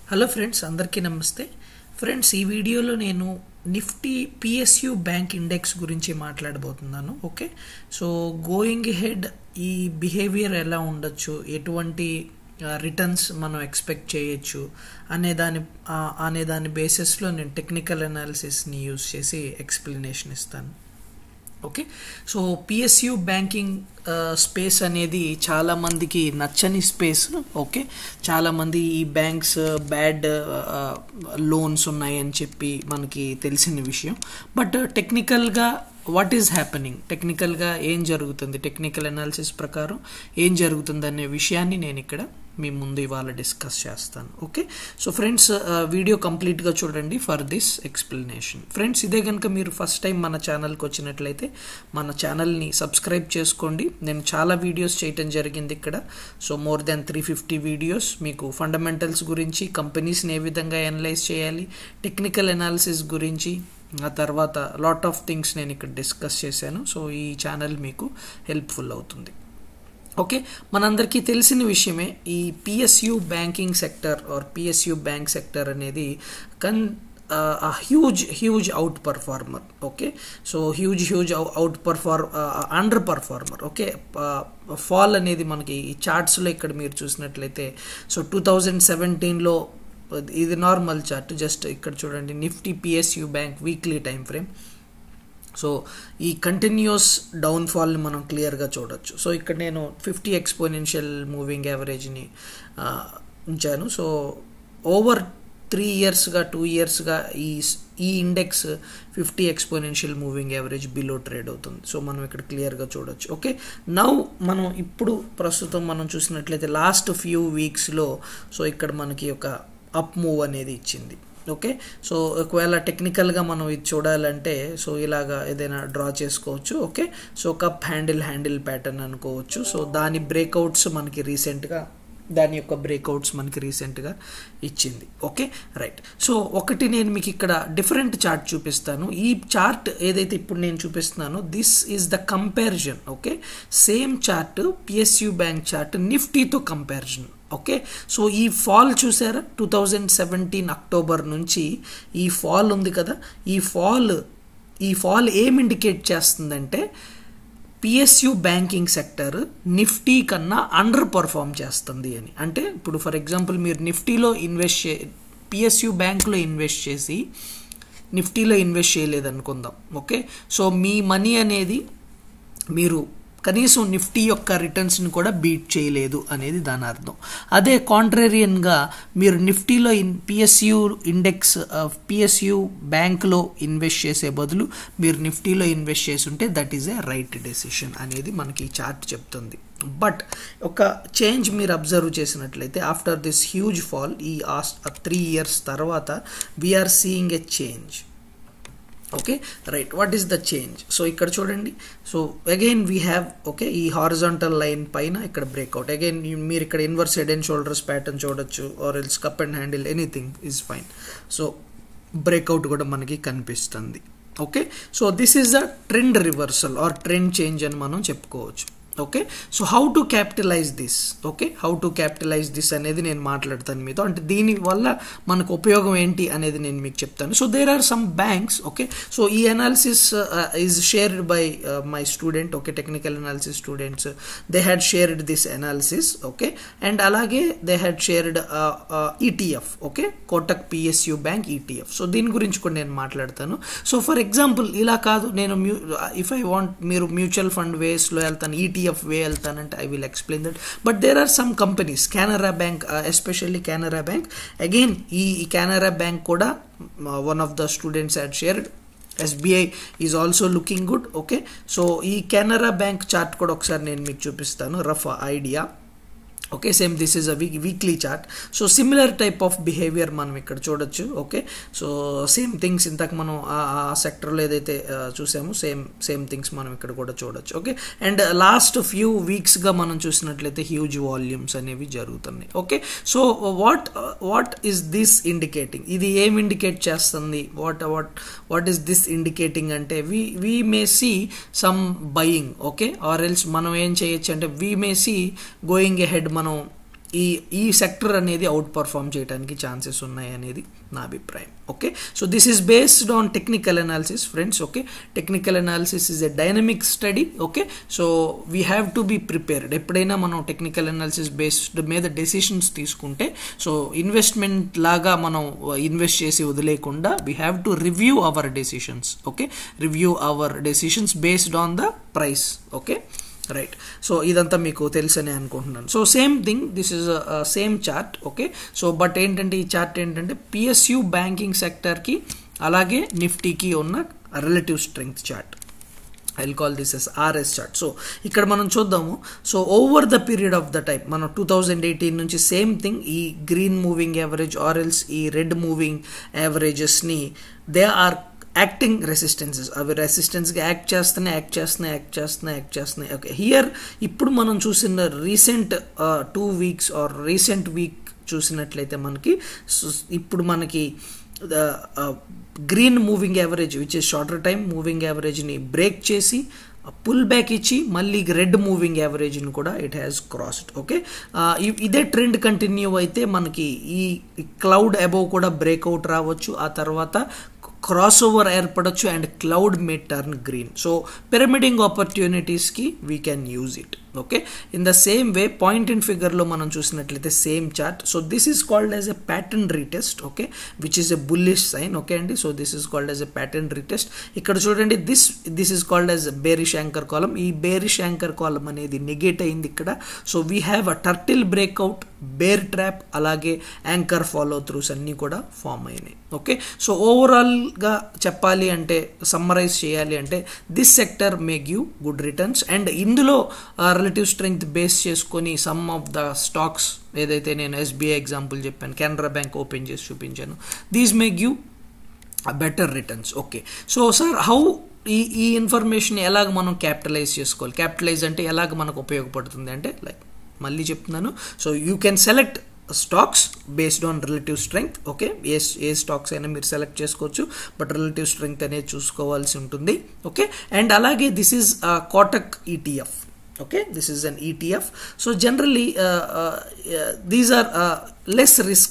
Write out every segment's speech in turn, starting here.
Hello friends, అందరికీ నమస్తే. Friends, ఈ వీడియోలో నేను నిఫ్టీ పిఎస్యు బ్యాంక్ ఇండెక్స్ గురించి మాట్లాడబోతున్నాను. ఓకే, సో గోయింగ్ హెడ్ ఈ బిహేవియర్ ఎలా ఉండొచ్చు, ఎటువంటి రిటర్న్స్ మనం ఎక్స్పెక్ట్ చేయొచ్చు అనే దాని బేసిస్లో నేను టెక్నికల్ అనాలిసిస్ని యూజ్ చేసి ఎక్స్ప్లెనేషన్ ఇస్తాను. Okay, so PSU banking space అనేది చాలామందికి నచ్చని స్పేస్. ఓకే, చాలామంది ఈ బ్యాంక్స్ బ్యాడ్ లోన్స్ ఉన్నాయని చెప్పి మనకి తెలిసిన విషయం. బట్ టెక్నికల్గా వాట్ ఈజ్ హ్యాపెనింగ్, టెక్నికల్గా ఏం జరుగుతుంది, టెక్నికల్ అనాలిసిస్ ప్రకారం ఏం జరుగుతుంది అనే విషయాన్ని నేను ఇక్కడ మీ ముందు ఇవాళ డిస్కస్ చేస్తాను. ఓకే, సో ఫ్రెండ్స్, వీడియో కంప్లీట్గా చూడండి ఫర్ దిస్ ఎక్స్ప్లెనేషన్. ఫ్రెండ్స్, ఇదే కనుక మీరు ఫస్ట్ టైం మన ఛానల్కి వచ్చినట్లయితే మన ఛానల్ని సబ్స్క్రైబ్ చేసుకోండి. నేను చాలా వీడియోస్ చేయటం జరిగింది ఇక్కడ. సో మోర్ దాన్ 350 వీడియోస్ మీకు ఫండమెంటల్స్ గురించి, కంపెనీస్ని ఏ విధంగా అనలైజ్ చేయాలి, టెక్నికల్ అనాలిసిస్ గురించి, ఆ తర్వాత లాట్ ఆఫ్ థింగ్స్ నేను ఇక్కడ డిస్కస్ చేశాను. సో ఈ ఛానల్ మీకు హెల్ప్ఫుల్ అవుతుంది. ఓకే, మనందరికీ తెలిసిన విషయమే ఈ PSU banking sector or PSU bank sector అనేది huge outperformer. Okay, so huge underperformer. Okay, fall అనేది మనకి ఈ చార్ట్స్లో ఇక్కడ మీరు చూసినట్లయితే, సో 2017లో ఇది నార్మల్ చార్ట్, జస్ట్ ఇక్కడ చూడండి, Nifty PSU bank weekly time frame. So ఈ కంటిన్యూస్ డౌన్ఫాల్ని మనం క్లియర్గా చూడొచ్చు. సో ఇక్కడ నేను 50 ఎక్స్పోనెన్షియల్ మూవింగ్ యావరేజ్ని ఉంచాను. సో ఓవర్ 3 ఇయర్స్గా 2 ఇయర్స్గా ఈ index 50 exponential moving average below trade అవుతుంది. సో మనం ఇక్కడ క్లియర్గా చూడొచ్చు. ఓకే, నౌ మనం ఇప్పుడు ప్రస్తుతం మనం చూసినట్లయితే లాస్ట్ ఫ్యూ వీక్స్లో సో ఇక్కడ మనకి ఒక అప్ మూవ్ అనేది ఇచ్చింది. ఓకే, సో ఒకవేళ టెక్నికల్గా మనం ఇది చూడాలంటే సో ఇలాగా ఏదైనా డ్రా చేసుకోవచ్చు. Okay, so cup handle pattern అనుకోవచ్చు. సో దాని బ్రేక్అవుట్స్ మనకి రీసెంట్గా ఇచ్చింది. Okay, right. సో ఒకటి నేను మీకు ఇక్కడ డిఫరెంట్ చార్ట్ చూపిస్తాను. ఈ చార్ట్ ఏదైతే ఇప్పుడు నేను చూపిస్తున్నానో this is the comparison. Okay, same chart PSU bank chart నిఫ్టీతో కంపారిజన్. ఓకే, సో ఈ ఫాల్ చూసారా, 2017 అక్టోబర్ నుంచి ఈ ఫాల్ ఉంది కదా, ఈ ఫాల్ ఏం ఇండికేట్ చేస్తుందంటే పిఎస్యు బ్యాంకింగ్ సెక్టర్ నిఫ్టీ కన్నా అండర్ పర్ఫామ్ చేస్తుంది అని. అంటే ఇప్పుడు ఫర్ ఎగ్జాంపుల్ మీరు నిఫ్టీలో పిఎస్యు బ్యాంక్లో ఇన్వెస్ట్ చేసి నిఫ్టీలో ఇన్వెస్ట్ చేయలేదనుకుందాం. ఓకే, సో మీ మనీ అనేది మీరు కనీసం నిఫ్టీ యొక్క రిటర్న్స్ని కూడా బీట్ చేయలేదు అనేది దాని అర్థం. అదే కాంట్రేరియన్గా మీరు నిఫ్టీలో పిఎస్యు బ్యాంక్లో ఇన్వెస్ట్ చేసే బదులు మీరు నిఫ్టీలో ఇన్వెస్ట్ చేసి ఉంటే that is a right decision అనేది మనకి ఈ చార్ట్ చెప్తుంది. బట్ ఒక చేంజ్ మీరు అబ్జర్వ్ చేసినట్లయితే ఆఫ్టర్ దిస్ హ్యూజ్ ఫాల్ ఈ 3 ఇయర్స్ తర్వాత we are seeing a change. Okay, right. What is the change? So ఇక్కడ చూడండి, so again we have okay ఈ హారిజాంటల్ లైన్ పైన ఇక్కడ బ్రేక్అవుట్. అగైన్ మీరు ఇక్కడ inverse head and shoulders pattern చూడొచ్చు, or else cup and handle, anything is fine. So breakout కూడా మనకి కనిపిస్తుంది. Okay, so this is the trend reversal or trend change అని మనం చెప్పుకోవచ్చు. Okay, so how to capitalise this? Okay, how to capitalise this అనేది నేను మాట్లాడతాను మీతో. అంటే దీనివల్ల మనకు ఉపయోగం ఏంటి అనేది నేను మీకు చెప్తాను. So there are some banks. Okay, so ఈ analysis is shared by my student. Okay, technical analysis students, they had shared this analysis. Okay, and అలాగే they had shared ETF. Okay, Kotak PSU bank ETF. So దీని గురించి కూడా నేను మాట్లాడతాను. So for example ఇలా కాదు, నేను ఇఫ్ ఐ వాంట్ మీరు మ్యూచువల్ ఫండ్ వేస్లో వెళ్తాను, ఈటీఎఫ్ వే వెళ్తానంటే I will explain that. But there are some companies, Canara bank, especially Canara bank. Again ఈ కెనరా బ్యాంక్ కూడా one of the students had shared. SBI is also looking good. Okay, so ఈ Canara bank chart కూడా ఒకసారి నేను మీకు చూపిస్తాను, rough idea. Okay, same this is a weekly chart. So similar type of behaviour మనం ఇక్కడ చూడొచ్చు. ఓకే, సో సేమ్ థింగ్స్ ఇంతకు మనం ఆ సెక్టర్లో ఏదైతే చూసామో సేమ్ థింగ్స్ మనం ఇక్కడ కూడా చూడొచ్చు. ఓకే, అండ్ లాస్ట్ ఫ్యూ వీక్స్గా మనం చూసినట్లయితే హ్యూజ్ వాల్యూమ్స్ అనేవి జరుగుతున్నాయి. Okay, so what is this indicating? ఇది ఏం ఇండికేట్ చేస్తుంది? వాట్ ఈస్ దిస్ ఇండికేటింగ్ అంటే we may see some buying. Okay, or else మనం ఏం చేయొచ్చు అంటే we may see going ahead మనం ఈ సెక్టర్ అనేది అవుట్ పర్ఫామ్ చేయడానికి ఛాన్సెస్ ఉన్నాయి అనేది నా అభిప్రాయం. Okay, so this is based on technical analysis friends. Okay, technical analysis is a dynamic study. Okay, so we have to be prepared. ఎప్పుడైనా మనం టెక్నికల్ అనాలిసిస్ బేస్డ్ మీద డెసిషన్స్ తీసుకుంటే, సో ఇన్వెస్ట్మెంట్ లాగా మనం ఇన్వెస్ట్ చేసి వదిలేకుండా we have to review our decisions. Okay, review our decisions based on the price. Okay, right. So ఇదంతా మీకు తెలుసని అనుకుంటున్నాను. So same thing, this is same chart. Okay, so but ఏంటంటే ఈ చార్ట్ ఏంటంటే పిఎస్యు బ్యాంకింగ్ సెక్టర్కి అలాగే నిఫ్టీకి ఉన్న relative strength chart. I will call this as RS chart. So ఇక్కడ మనం చూద్దాము. So over the period of the time మనం 2018 నుంచి సేమ్ థింగ్, ఈ గ్రీన్ మూవింగ్ యావరేజ్ ఆర్ఎల్స్ ఈ రెడ్ మూవింగ్ యావరేజెస్ని దే ఆర్ యాక్టింగ్ రెసిస్టెన్సెస్. అవి రెసిస్టెన్స్గా యాక్ట్ చేస్తున్నాయి. ఓకే, హియర్ ఇప్పుడు మనం చూసిన recent 2 weeks or recent week చూసినట్లయితే మనకి ఇప్పుడు మనకి green moving average which is shorter time moving యావరేజ్ని break చేసి పుల్ బ్యాక్ ఇచ్చి మళ్ళీ రెడ్ మూవింగ్ యావరేజ్ని కూడా ఇట్ హ్యాస్ క్రాస్డ్. ఓకే, ఇదే ట్రెండ్ కంటిన్యూ అయితే మనకి ఈ క్లౌడ్ అబోవ్ కూడా బ్రేక్అవుట్ రావచ్చు, ఆ తర్వాత క్రాస్ ఓవర్ ఏర్పడచ్చు and cloud may turn green. So pyramiding ఆపర్చునిటీస్కి we can use it. Okay, in the same way point and ఫిగర్లో మనం చూసినట్లయితే same chart. So this is called as a pattern retest. Okay, which is a bullish sign. Okay అండి, so this is called as a pattern retest. ఇక్కడ చూడండి, this is called as bearish anchor column. ఈ bearish anchor column అనేది negate అయింది ఇక్కడ. So we have a turtle breakout, bear trap, అలాగే anchor follow throughs అన్నీ కూడా ఫామ్ అయినాయి. ఓకే, సో ఓవరాల్గా చెప్పాలి అంటే, సమ్మరైజ్ చేయాలి అంటే, this sector may give good returns. And ఇందులో రిలేటివ్ స్ట్రెంగ్త్ బేస్ చేసుకొని సమ్ ఆఫ్ ద స్టాక్స్ ఏదైతే నేను ఎస్బీఐ ఎగ్జాంపుల్ చెప్పాను, కెనరా బ్యాంక్ ఓపెన్ చేసి చూపించాను, these may give better returns. Okay, so sir how ఈ ఇన్ఫర్మేషన్ ఎలాగ మనం క్యాపిటలైజ్ చేసుకోవాలి? క్యాపిటలైజ్ అంటే ఎలాగ మనకు ఉపయోగపడుతుంది అంటే, లైక్ మళ్ళీ చెప్తున్నాను, so you can select stocks based on relative strength. Okay, ఏ స్టాక్స్ అయినా మీరు సెలెక్ట్ చేసుకోవచ్చు, బట్ రిలేటివ్ స్ట్రెంగ్త్ అనేది చూసుకోవాల్సి ఉంటుంది. ఓకే, అండ్ అలాగే this is Kotak ETF. Okay, this is an ETF. So generally these are less risk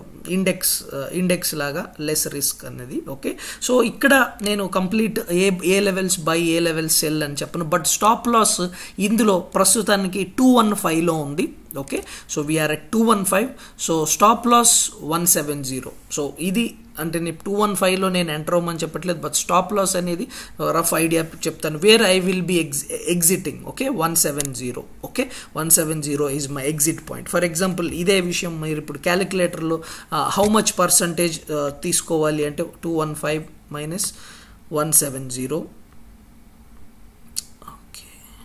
index laga less risk anadi. Okay, so ikkada nenu complete a levels buy a levels sell ani cheppanu, but stop loss indulo prastutaniki 215 lo undi. Okay, so we are at 215, so stop loss 170. so idi అంటే నేను 215లో నేను enter అవ్వమని చెప్పట్లేదు, but stop loss అనేది rough idea చెప్తాను, where I will be exiting. Okay, 170. Okay, 170 is my exit point. For example ఇదే విషయం మీరు ఇప్పుడు క్యాలిక్యులేటర్లో హౌ మచ్ పర్సంటేజ్ తీసుకోవాలి అంటే 215 minus 170. Okay,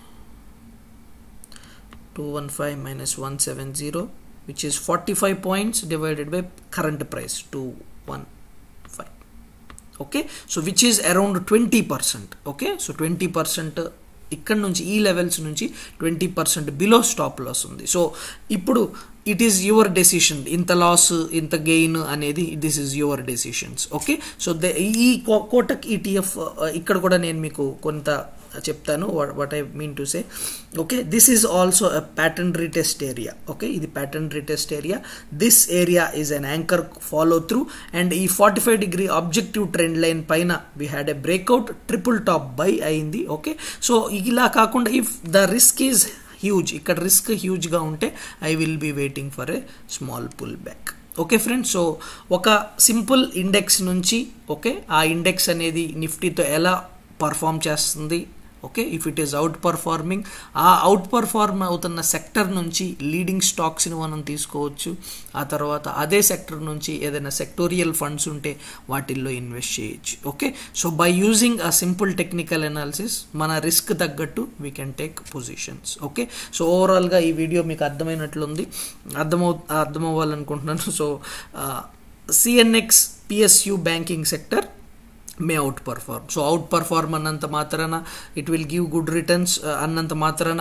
215 minus 170, which is 45 points divided by current price 215. Okay, so which is around 20%. Okay, so 20% ఇక్కడ నుంచి ఈ levels నుంచి 20% బిలో స్టాప్ లాస్ ఉంది. సో ఇప్పుడు ఇట్ ఈస్ యువర్ డెసిషన్, ఇంత లాస్ ఇంత గెయిన్ అనేది this is your decisions. Okay, so ఈ కోటక్ ఈటీఎఫ్ ఇక్కడ కూడా నేను మీకు కొంత చెప్తాను what I mean to say. Okay, this is also a pattern retest area. Okay, ఇది pattern retest area. This area is an anchor follow through and ఈ 45 degree objective trend line పైన we had a breakout, triple top buy అయింది. Okay, so ఇలా కాకుండా if the risk is huge, ఇక్కడ risk హ్యూజ్గా ఉంటే I will be waiting for a small pull back. Okay friends, so ఒక simple index నుంచి okay ఆ ఇండెక్స్ అనేది నిఫ్టీతో ఎలా పర్ఫామ్ చేస్తుంది, okay if it is outperforming, ఆ అవుట్ పర్ఫార్మ్ అవుతున్న సెక్టర్ నుంచి లీడింగ్ స్టాక్స్ని మనం తీసుకోవచ్చు. ఆ తర్వాత అదే సెక్టర్ నుంచి ఏదైనా సెక్టోరియల్ ఫండ్స్ ఉంటే వాటిల్లో ఇన్వెస్ట్ చేయొచ్చు. Okay, so by using a simple technical analysis మన రిస్క్ తగ్గట్టు we can take positions. Okay, so ఓవరాల్గా ఈ వీడియో మీకు అర్థమైనట్లుంది, అర్థమవ్వాలనుకుంటున్నాను. So CNX PSU banking sector may outperform. So outperform అన్నంత మాత్రాన it will give good returns అన్నంత మాత్రాన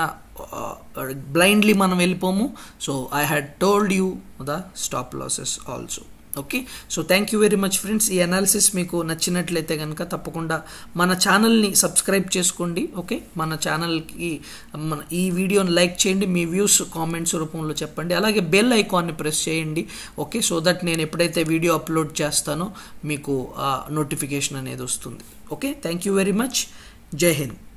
blindly మనం వెళ్ళిపోము. So I had told you the stop losses also. Okay, so thank you very much friends. ఈ analysis మీకు నచ్చినట్లయితే కనుక తప్పకుండా మన ఛానల్ని సబ్స్క్రైబ్ చేసుకోండి. ఓకే, మన ఛానల్కి ఈ వీడియోని లైక్ చేయండి, మీ వ్యూస్ కామెంట్స్ రూపంలో చెప్పండి, అలాగే బెల్ ఐకాన్ని ప్రెస్ చేయండి. ఓకే, సో దట్ నేను ఎప్పుడైతే వీడియో అప్లోడ్ చేస్తానో మీకు నోటిఫికేషన్ అనేది వస్తుంది. Okay, thank you very much. జై హింద్.